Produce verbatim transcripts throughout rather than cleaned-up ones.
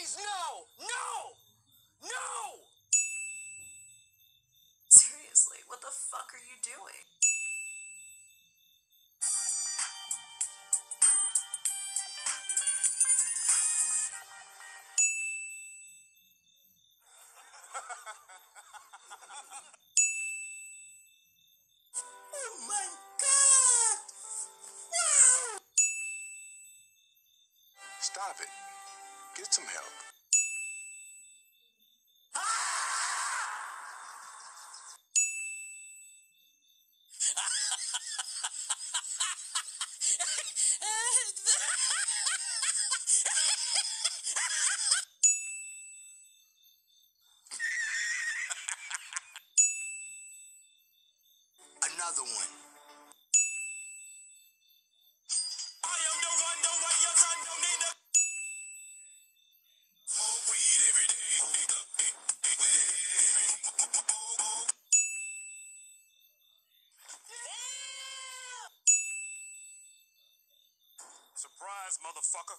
Please, no! No! No! Seriously, what the fuck are you doing? Oh my God! No! Stop it. Get some help. Another one. I am the one, the way your son don't need to smoke weed every day. Surprise, motherfucker.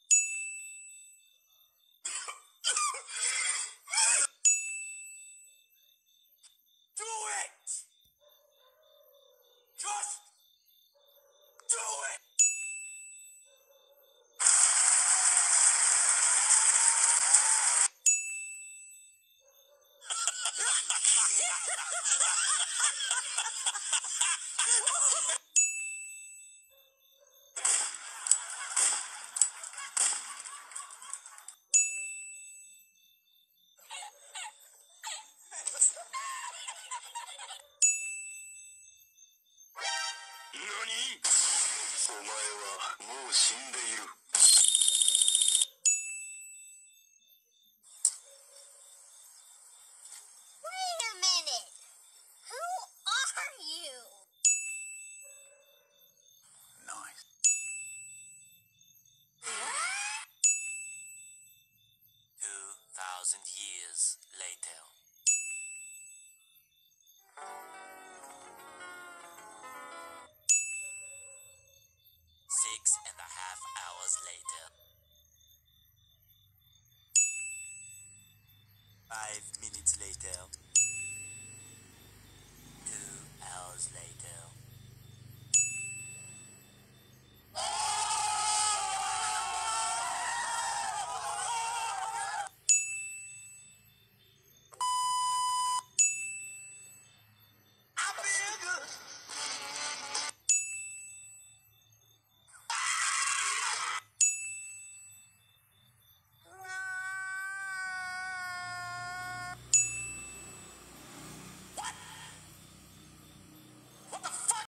Do it! Just do it! Nani? お前はもう死んでいる。 Wait a minute. Who are you? Nice. Two thousand years later. Six and a half hours later. Five minutes later.